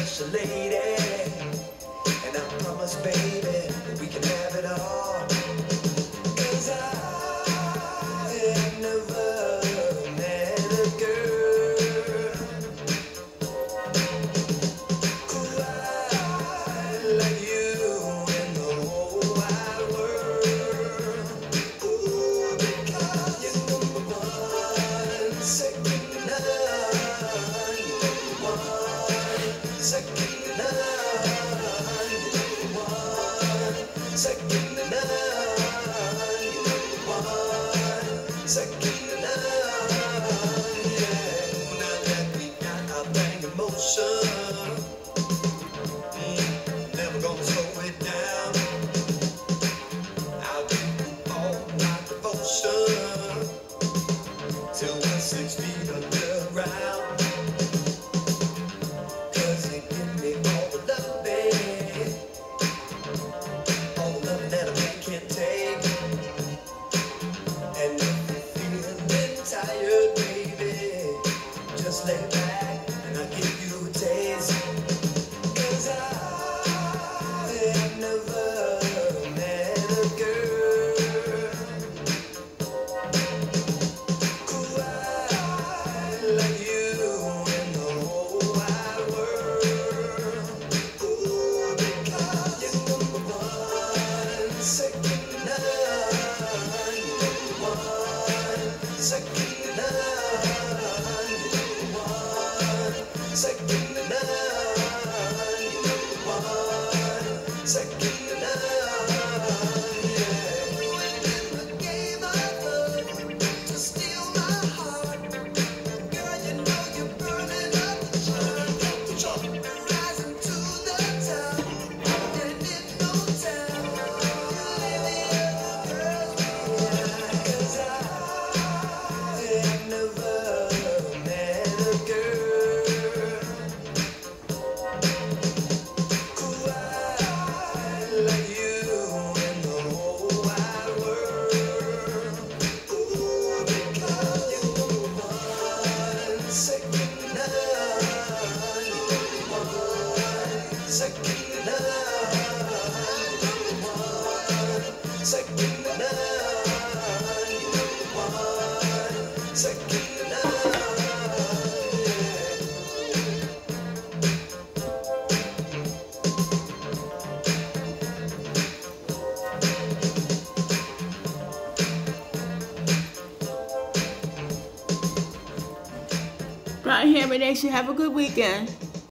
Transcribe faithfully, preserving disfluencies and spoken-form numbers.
special lady, and I promise, baby, that we can have it all. 'Cause I have never met a girl quite like you in the whole wide world. Ooh, because you're number one, second to none. You're number one, second to none. You're number one, second to none. You're number one, second to none. Yeah, now that we got our thing in motion, mm, never gonna slow it down. I'll give you all my devotion till we're six feet underground. 'Cause you give me all the love, baby, all the love that a man can't take. And if you're feeling tired, baby, just lay back and I'll give you a taste. 'Cause I have never met a girl quite like you in the whole wide world. Ooh, because you're number one, second to none. You're number one, second to none. You're number one, second to none. You're number one, second to none. Yeah. In the game of love to steal my heart, girl, you know you're burning up the chart. You're rising to the top, and in no time, cause I have never met a girl quite like you in the whole wide world. Ooh, because you're number one, second to none. You're number one, second to none. You're number one, second to none. You're number one, second to none. Right here, every day. Should have a good weekend.